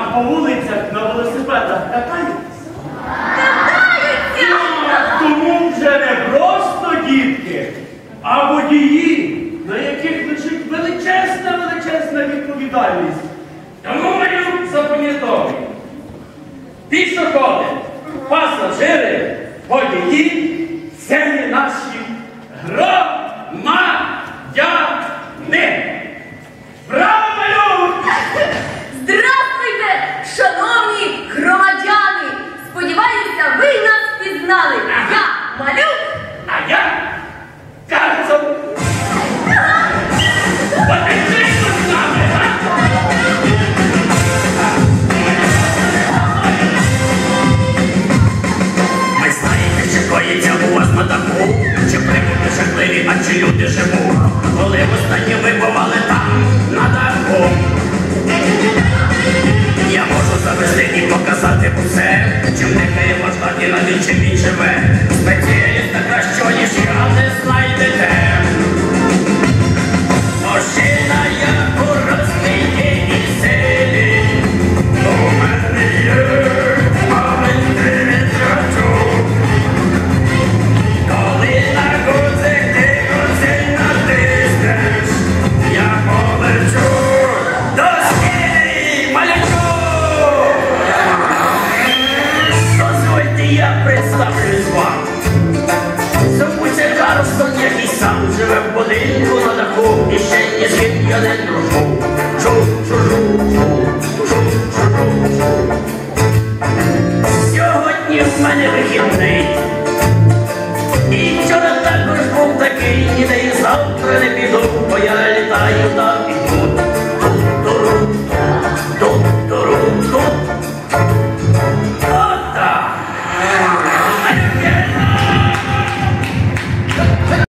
по вулицях на велосипедах катаються? Катаються! Тому вже не просто дітки, а водії, на яких лежить величезна відповідальність. Тому малюк запам'ятовуй. Пішоходи, пасажири, водії – це не наші громадяни. Браво, малюк! Здравствуйте, шановні громадяни! Сподіваюся, ви нас пізнали. Я Малюк. А я Карцов. Потихеньку з нами, а? Ви знаєте, що коїться у вас на даху? Чи прибути жахливі, а чи люди живуть? Коли востаннє ви бували там, на даху? Я можу завести і показати усе, чим дихає ваш дах і навіть чим він живе. Спеціаліста кращого, ніж я, не знайдете. Мужчина, я у розквіті і силі. У мене є моменти відрачу. Коли на гудзик ти гудзик натиснеш, я полечу до схилі, малючу. Дозвольте, я представлюсь вам. Зовуться Карлсон, як і сам живе в будинку на даху, і ще ні з ким я не дружу. Сьогодні в мене вихідний, і вчора також був такий, ніде і завтра не піду, бо я